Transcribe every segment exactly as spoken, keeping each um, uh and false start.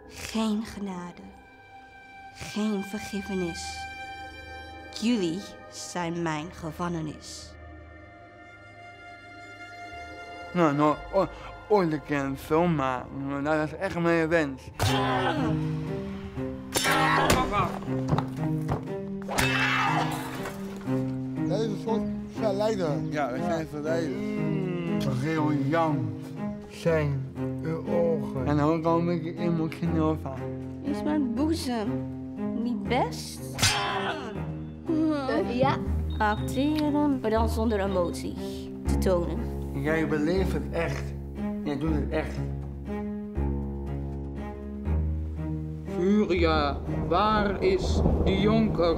Geen genade. Geen vergiffenis. Jullie zijn mijn gevangenis. Nou, nou, ooit een keer een film maken. Dat is echt mijn wens. Dat is een soort verleider. Ja, we zijn verleden. Briljant zijn uw ogen. En dan kom ik emotioneel van. Is mijn boezem niet best? Uh, ja. Acteren, maar dan zonder emotie te tonen. Jij beleeft het echt. Jij doet het echt. Furia, waar is de jonker?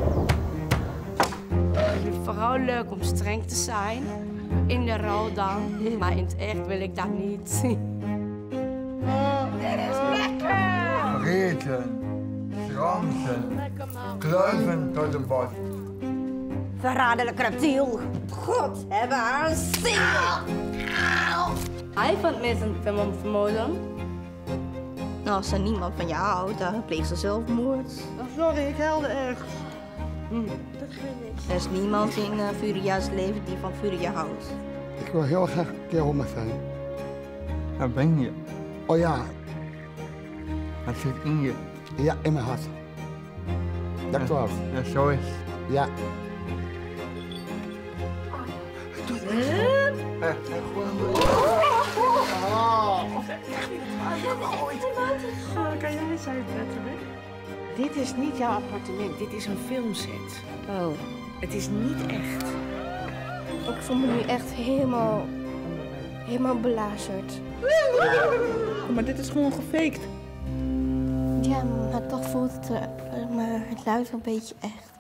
Ik vind het vooral leuk om streng te zijn. In de rol dan. Maar in het echt wil ik dat niet. Oh, dit is lekker! Vreten, schransen, kruiven tot de bot. Verraderlijk reptiel. God hebben haar een ziel. Hij vond met een film om te vermoorden. Nou, als er niemand van je houdt, dan pleegt ze zelfmoord. Oh, sorry, ik huilde echt. Hm. Dat geeft niks. Er is niemand in uh, Furia's leven die van Furia houdt. Ik wil heel graag een keer honderd zijn. Waar ben je? Oh ja, Wat zit in je? ja, in mijn hart. Dat klopt. Ja, zo is het. Ja. Kan jij zijn letterlijk? Dit is niet jouw appartement, dit is een filmset. Oh. Het is niet echt. Ik voel me nu echt helemaal, helemaal belazerd. Maar dit is gewoon gefaked. Ja, maar toch voelt het, uh, maar het luidt een beetje echt.